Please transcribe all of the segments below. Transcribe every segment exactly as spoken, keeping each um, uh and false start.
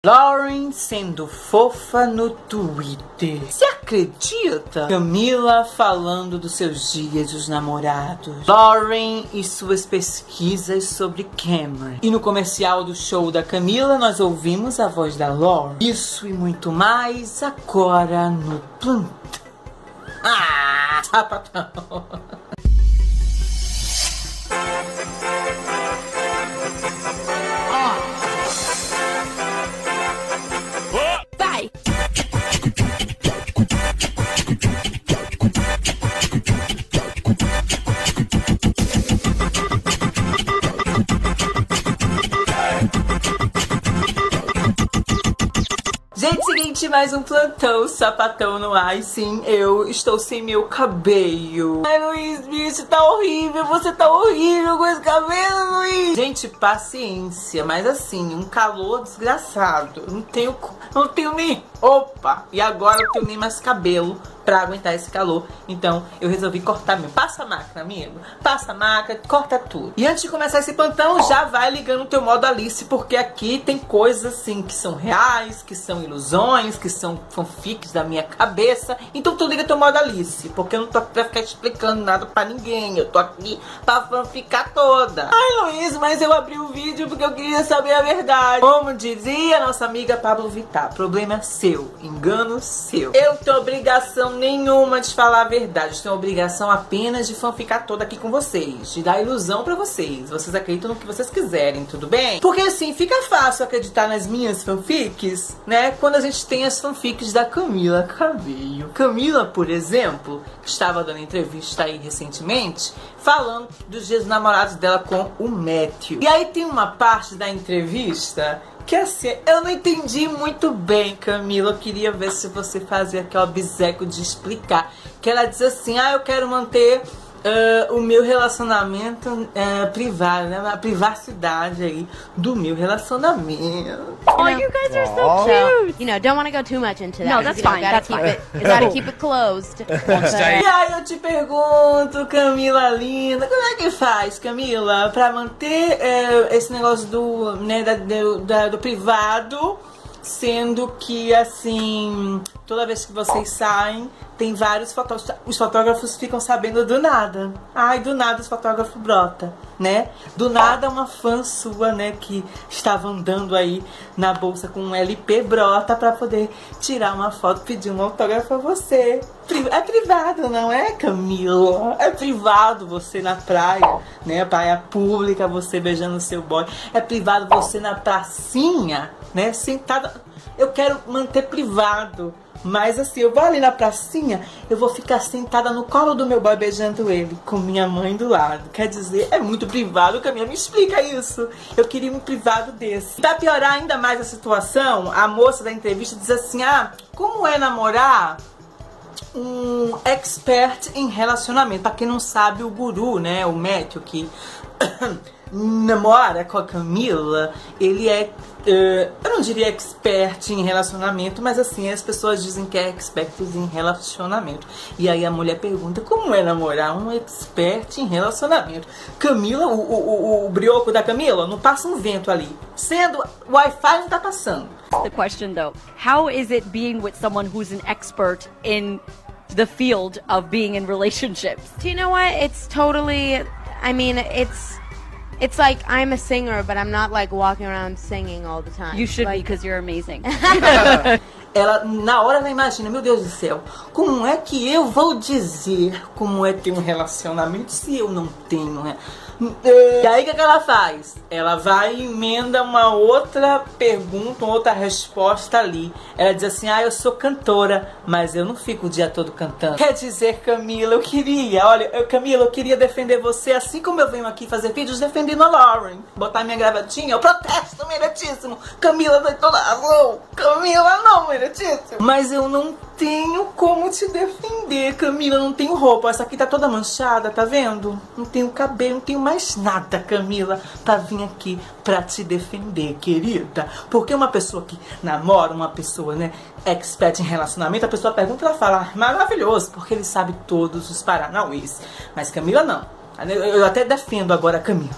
Lauren sendo fofa no Twitter. Você acredita? Camila falando dos seus dias dos namorados. Lauren e suas pesquisas sobre Cameron. E no comercial do show da Camila nós ouvimos a voz da Lauren. Isso e muito mais agora no plantão. Ah, sapatão. Gente, seguinte, mais um plantão sapatão no ar. E sim, eu estou sem meu cabelo. Ai, Luiz, bicho, tá horrível. Você tá horrível com esse cabelo, Luiz. Gente, paciência. Mas assim, um calor desgraçado. Eu não tenho, não tenho nem roupa. E agora eu tenho nem mais cabelo pra aguentar esse calor. Então eu resolvi cortar mesmo. Passa a máquina, amigo. Passa a máquina, corta tudo. E antes de começar esse plantão, já vai ligando o teu modo Alice, porque aqui tem coisas assim que são reais, que são ilusões, que são fanfics da minha cabeça. Então tu liga teu modo Alice, porque eu não tô aqui pra ficar explicando nada pra ninguém. Eu tô aqui pra fanficar toda. Ai, Luiz, mas eu abri o vídeo porque eu queria saber a verdade. Como dizia nossa amiga Pablo Vittar, problema seu, engano seu. Eu tenho obrigação nenhuma de falar a verdade. Eu tenho obrigação apenas de fanficar toda aqui com vocês, de dar ilusão pra vocês. Vocês acreditam no que vocês quiserem, tudo bem? Porque assim, fica fácil acreditar nas minhas fanfics, né? Quando a gente tem as fanfics da Camila Cabello. Camila, por exemplo, estava dando entrevista aí recentemente, falando dos dias dos namorados dela com o Matthew. E aí tem uma parte da entrevista que assim, eu não entendi muito bem, Camila. Eu queria ver se você fazia aquele obséquio de explicar. Que ela diz assim, ah, eu quero manter uh, o meu relacionamento uh, privado, né? A privacidade aí do meu relacionamento. Oh, you guys are so cute. You know, don't want to go too much into that. No, that's fine. Gotta keep it. Gotta keep it closed. E aí eu te pergunto, Camila linda, como é que faz, Camila, pra manter uh, esse negócio do, né, da, do, da, do privado, sendo que assim, toda vez que vocês saem, tem vários fotógrafos, os fotógrafos ficam sabendo do nada. Ai, do nada os fotógrafos brota, né? Do nada uma fã sua, né, que estava andando aí na bolsa com um L P brota pra poder tirar uma foto, pedir um autógrafo a você. É privado, não é, Camila? É privado você na praia, né? Praia pública, você beijando o seu boy. É privado você na pracinha, né? Sentada. Eu quero manter privado. Mas assim, eu vou ali na pracinha, eu vou ficar sentada no colo do meu boy beijando ele, com minha mãe do lado. Quer dizer, é muito privado, Camila, me explica isso. Eu queria um privado desse. Pra piorar ainda mais a situação, a moça da entrevista diz assim, ah, como é namorar um expert em relacionamento? Pra quem não sabe, o guru, né, o Matthew, que namora com a Camila, ele é, uh, eu não diria expert em relacionamento, mas assim, as pessoas dizem que é expert em relacionamento. E aí a mulher pergunta, como é namorar um expert em relacionamento? Camila, o, o, o, o brioco da Camila, não passa um vento ali. Sendo, o Wi-Fi não tá passando. The question though, how is it being with someone who's an expert in the field of being in relationships? Do you know what? It's totally, I mean, it's It's like I'm a singer, but I'm not like walking around singing all the time. You should like, be, because you're amazing. Ela, na hora, ela imagina, meu Deus do céu, como é que eu vou dizer como é ter um relacionamento se eu não tenho, né? E aí o que, que ela faz? Ela vai e emenda uma outra pergunta, uma outra resposta ali. Ela diz assim, ah, eu sou cantora, mas eu não fico o dia todo cantando. Quer dizer, Camila, eu queria, olha, eu, Camila, eu queria defender você, assim como eu venho aqui fazer vídeos defendendo a Lauren. Botar minha gravatinha, eu protesto, meritíssimo. Camila tem toda razão. Camila não, meritíssimo. Mas eu não tenho como te defender, Camila, não tenho roupa. Essa aqui tá toda manchada, tá vendo? Não tenho cabelo, não tenho mais nada, Camila, pra vir aqui pra te defender, querida. Porque uma pessoa que namora, uma pessoa, né, expert em relacionamento, a pessoa pergunta e ela fala, maravilhoso, porque ele sabe todos os paranauês. Mas Camila não. Eu até defendo agora a Camila.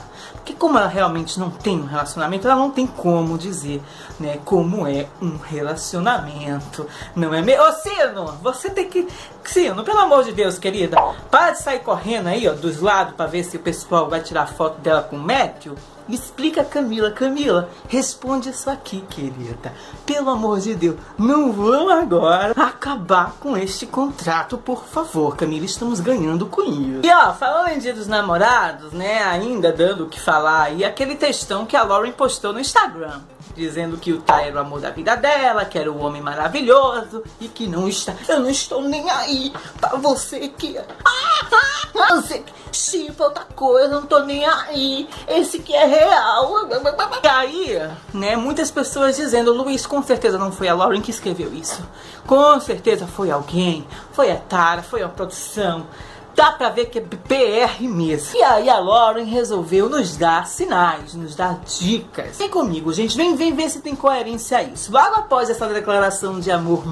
Porque como ela realmente não tem um relacionamento, ela não tem como dizer, né, como é um relacionamento. Não é mesmo? Ô, Sino, você tem que... Sino, pelo amor de Deus, querida, para de sair correndo aí, ó, dos lados, pra ver se o pessoal vai tirar foto dela com o Matthew. Explica a Camila. Camila, responde isso aqui, querida. Pelo amor de Deus, não vamos agora acabar com este contrato, por favor, Camila. Estamos ganhando com isso. E ó, falando em Dia dos Namorados, né, ainda dando o que falar aí, aquele textão que a Lauren postou no Instagram, dizendo que o Ty era o amor da vida dela, que era o homem maravilhoso e que não está... Eu não estou nem aí pra você que... Ah, ah, você que chipa outra coisa, não tô nem aí. Esse que é real. E aí, né, muitas pessoas dizendo, Luiz, com certeza não foi a Lauren que escreveu isso. Com certeza foi alguém. Foi a Tara, foi a produção. Dá pra ver que é P R mesmo. E aí a Lauren resolveu nos dar sinais, nos dar dicas. Vem comigo, gente. Vem, vem ver se tem coerência a isso. Logo após essa declaração de amor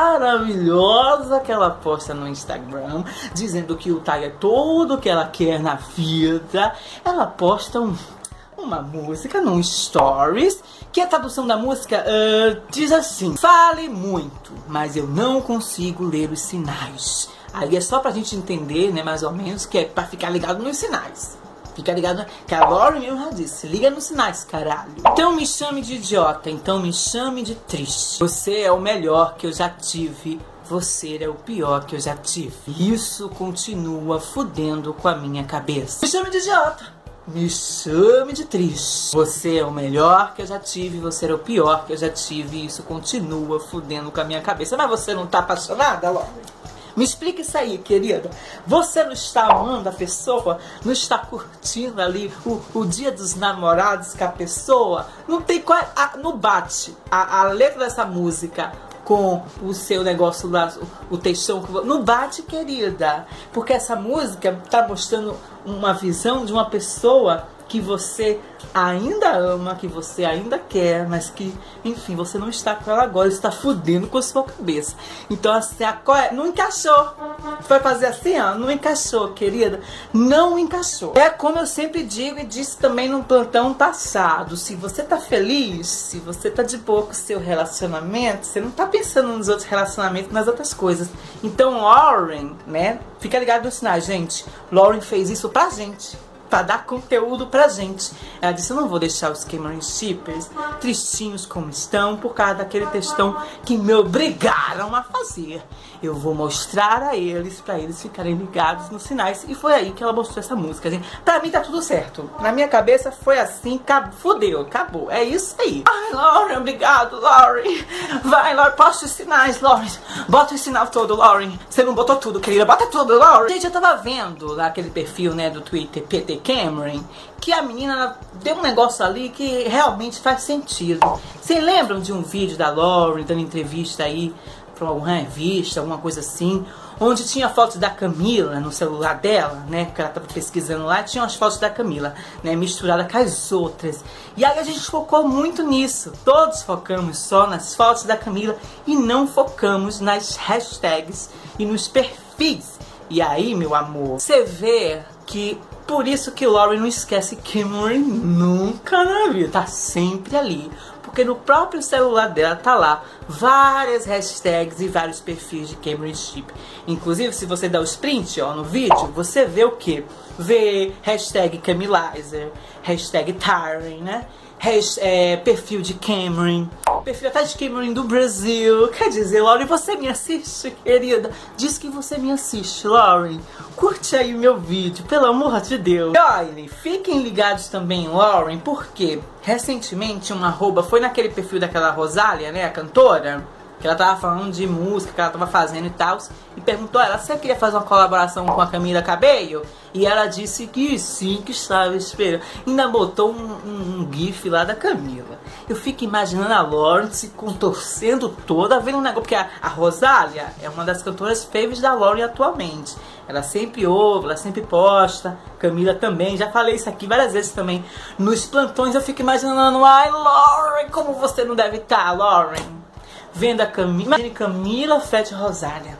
maravilhosa que ela posta no Instagram, dizendo que o Ty é tudo que ela quer na vida, ela posta um... uma música num stories, que a tradução da música uh, diz assim: fale muito, mas eu não consigo ler os sinais. Aí é só pra gente entender, né, mais ou menos, que é pra ficar ligado nos sinais. Fica ligado, que a Lauren mesmo já disse, liga nos sinais, caralho. Então me chame de idiota, então me chame de triste. Você é o melhor que eu já tive. Você é o pior que eu já tive. Isso continua fudendo com a minha cabeça. Me chame de idiota. Me chame de triste. Você é o melhor que eu já tive, você é o pior que eu já tive. E isso continua fudendo com a minha cabeça. Mas você não tá apaixonada, Lauren? Me explica isso aí, querida. Você não está amando a pessoa? Não está curtindo ali o, o dia dos namorados com a pessoa? Não tem qual... A, não bate a, a letra dessa música com o seu negócio lá, o, o textão. Não bate, querida. Porque essa música tá mostrando uma visão de uma pessoa que você ainda ama, que você ainda quer, mas que, enfim, você não está com ela agora, está fudendo com a sua cabeça. Então, assim, a co... não encaixou. Foi fazer assim, ó, não encaixou, querida. Não encaixou. É como eu sempre digo e disse também no plantão passado, se você tá feliz, se você tá de boa com o seu relacionamento, você não tá pensando nos outros relacionamentos, nas outras coisas. Então, Lauren, né, fica ligado nos sinais, gente. Lauren fez isso pra gente, pra dar conteúdo pra gente. Ela disse, eu não vou deixar os Cameron Shippers tristinhos como estão por causa daquele textão que me obrigaram a fazer. Eu vou mostrar a eles, pra eles ficarem ligados nos sinais. E foi aí que ela mostrou essa música, gente. Pra mim tá tudo certo. Na minha cabeça foi assim, acabou, fudeu, acabou. É isso aí. Ai, Lauren, obrigado, Lauren. Vai, Lauren, posta os sinais, Lauren. Bota o sinal todo, Lauren. Você não botou tudo, querida. Bota tudo, Lauren. Gente, eu tava vendo lá aquele perfil, né, do Twitter, P T Cameron, que a menina deu um negócio ali que realmente faz sentido. Vocês lembram de um vídeo da Lauren dando entrevista aí pra alguma revista, alguma coisa assim, onde tinha fotos da Camila no celular dela, né, que ela tava pesquisando lá, tinha as fotos da Camila, né, misturada com as outras. E aí a gente focou muito nisso. Todos focamos só nas fotos da Camila e não focamos nas hashtags e nos perfis. E aí, meu amor, você vê que por isso que Lauren não esquece Cameron nunca na vida, tá sempre ali. Porque no próprio celular dela tá lá várias hashtags e vários perfis de Cameron Ship. Inclusive, se você der o sprint, ó, no vídeo, você vê o que? Vê hashtag Camilizer, hashtag Tyron, né? Hasht é, perfil de Cameron, perfil até de Cameron do Brasil. Quer dizer, Lauren, você me assiste, querida? Diz que você me assiste, Lauren. Curte aí o meu vídeo, pelo amor de Deus. E olhem, fiquem ligados também, Lauren, porque recentemente uma arroba foi naquele perfil daquela Rosália, né, a cantora, que ela tava falando de música que ela tava fazendo e tal, e perguntou a ela se ela queria fazer uma colaboração com a Camila Cabello, e ela disse que sim, que estava esperando. Ainda botou um, um, um gif lá da Camila. Eu fico imaginando a Lauren se contorcendo toda, vendo um negócio, porque a, a Rosália é uma das cantoras favoritas da Lauren atualmente. Ela sempre ouve, ela sempre posta, Camila também, já falei isso aqui várias vezes também. Nos plantões eu fico imaginando, ai Lauren, como você não deve estar, Lauren, vendo a Camila, imagine Camila Fett Rosália.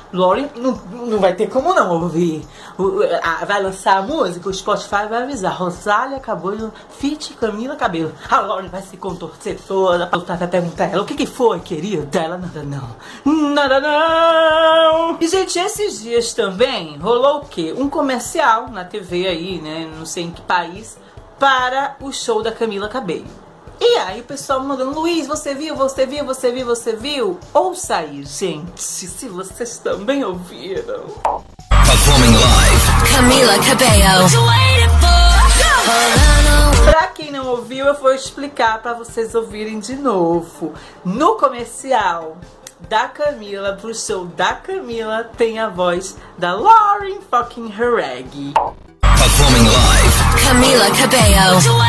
Lauren não, não vai ter como não ouvir. O, a, vai lançar a música, o Spotify vai avisar. Rosália Cabello, feat Camila Cabello. A Lauren vai se contorcer toda, vai perguntar a ela, o que que foi, querida? Ela, nada não. Nada não. E, gente, esses dias também rolou o quê? Um comercial na T V aí, né? Não sei em que país, para o show da Camila Cabello. E aí o pessoal mandando, Luiz, você viu, você viu, você viu, você viu? Ouça aí, gente, se vocês também ouviram. Performing live, Camila Cabello. Pra quem não ouviu, eu vou explicar pra vocês ouvirem de novo. No comercial da Camila, pro show da Camila, tem a voz da Lauren fucking Harreg. Performing live, Camila Cabello.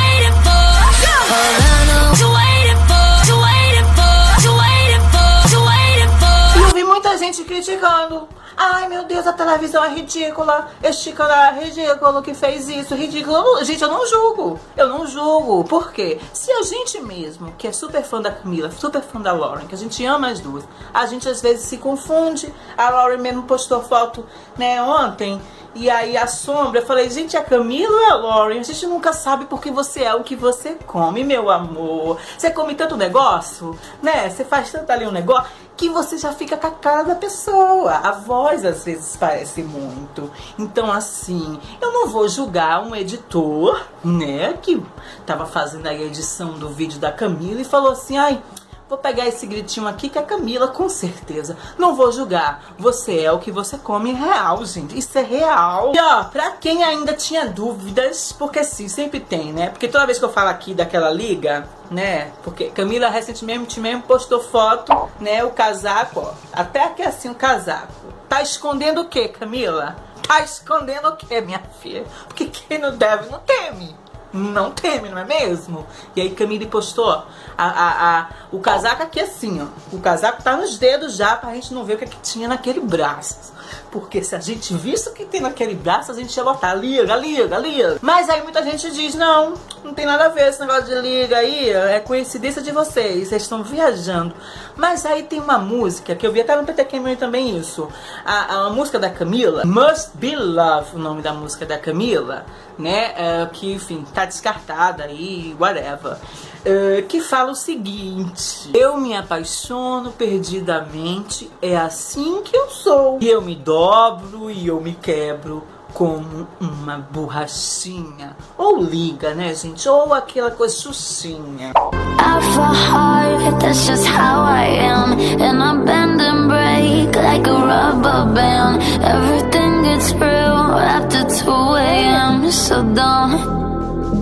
E eu vi muita gente criticando. Ai, meu Deus, a televisão é ridícula. Este canal é ridículo que fez isso, ridículo. Gente, eu não julgo. Eu não julgo. Por quê? Se a gente mesmo, que é super fã da Camila, super fã da Lauren, que a gente ama as duas, a gente às vezes se confunde. A Lauren mesmo postou foto, né, ontem. E aí a sombra, eu falei, gente, a Camila ou a Lauren? A gente nunca sabe porque você é o que você come, meu amor. Você come tanto negócio, né? Você faz tanto ali um negócio que você já fica com a cara da pessoa. A voz às vezes parece muito. Então assim, eu não vou julgar um editor, né, que tava fazendo aí a edição do vídeo da Camila e falou assim, ai, vou pegar esse gritinho aqui que é a Camila, com certeza. Não vou julgar. Você é o que você come, real, gente. Isso é real. E ó, pra quem ainda tinha dúvidas, porque sim, sempre tem, né? Porque toda vez que eu falo aqui daquela liga, né? Porque Camila recentemente mesmo postou foto, né? O casaco, ó. Até aqui assim o casaco. Tá escondendo o quê, Camila? Tá escondendo o quê, minha filha? Porque quem não deve, não teme. Não teme, não é mesmo? E aí Camila postou, ó, a, a, a, o casaco aqui assim, ó. O casaco tá nos dedos já, pra gente não ver o que, é que tinha naquele braço. Porque se a gente visse o que tem naquele braço, a gente ia botar liga, liga, liga. Mas aí muita gente diz, não, não tem nada a ver esse negócio de liga aí, é coincidência de vocês, vocês estão viajando. Mas aí tem uma música, que eu vi até no P T Q também isso, a, a música da Camila, Must Be Love, o nome da música da Camila, né, é, que enfim, tá descartada aí, whatever. Uh, que fala o seguinte: eu me apaixono perdidamente, é assim que eu sou. E eu me dobro e eu me quebro como uma borrachinha. Ou liga, né, gente? Ou aquela coisa xuxinha. I fall hard, that's just how I am. And I bend and break like a rubber band. Everything gets real after two A M So don't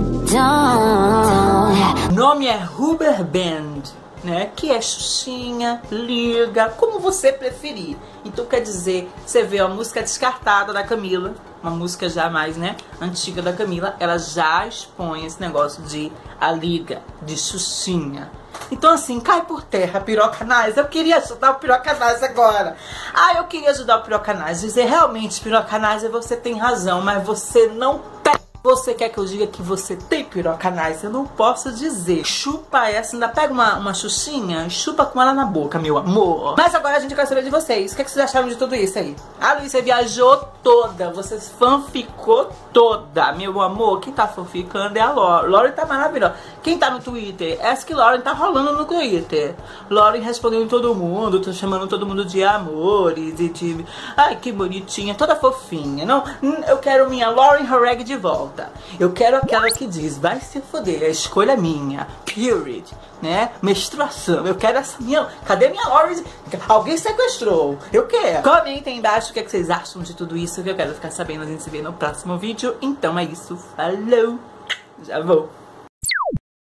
O nome é Rubber Band, né? Que é xuxinha, liga, como você preferir. Então quer dizer, você vê a música descartada da Camila, uma música já mais, né, antiga da Camila, ela já expõe esse negócio de a liga, de xuxinha. Então assim, cai por terra, Pirocanais. Eu queria ajudar o Pirocanais agora. Ah, eu queria ajudar o Pirocanais. Dizer, realmente, Pirocanais, você tem razão, mas você não tem. Você quer que eu diga que você tem Pirocanais? Eu não posso dizer. Chupa essa, ainda pega uma, uma xuxinha e chupa com ela na boca, meu amor. Mas agora a gente quer saber de vocês. O que, é que vocês acharam de tudo isso aí? A Luísa viajou toda, você fanficou toda, meu amor. Quem tá fanficando é a Lauren. Lauren tá maravilhosa. Quem tá no Twitter? Essa que Lauren tá rolando no Twitter. Lauren respondendo todo mundo, tô chamando todo mundo de amores e de... Ai, que bonitinha, toda fofinha. Não, eu quero minha Lauren Harreg de volta. Eu quero aquela que diz, vai se foder, a escolha é minha, period, né, menstruação, eu quero essa minha, cadê minha Lauren? Alguém sequestrou, eu quero. Comentem aí embaixo o que, é que vocês acham de tudo isso, que eu quero ficar sabendo, a gente se vê no próximo vídeo. Então é isso, falou, já vou.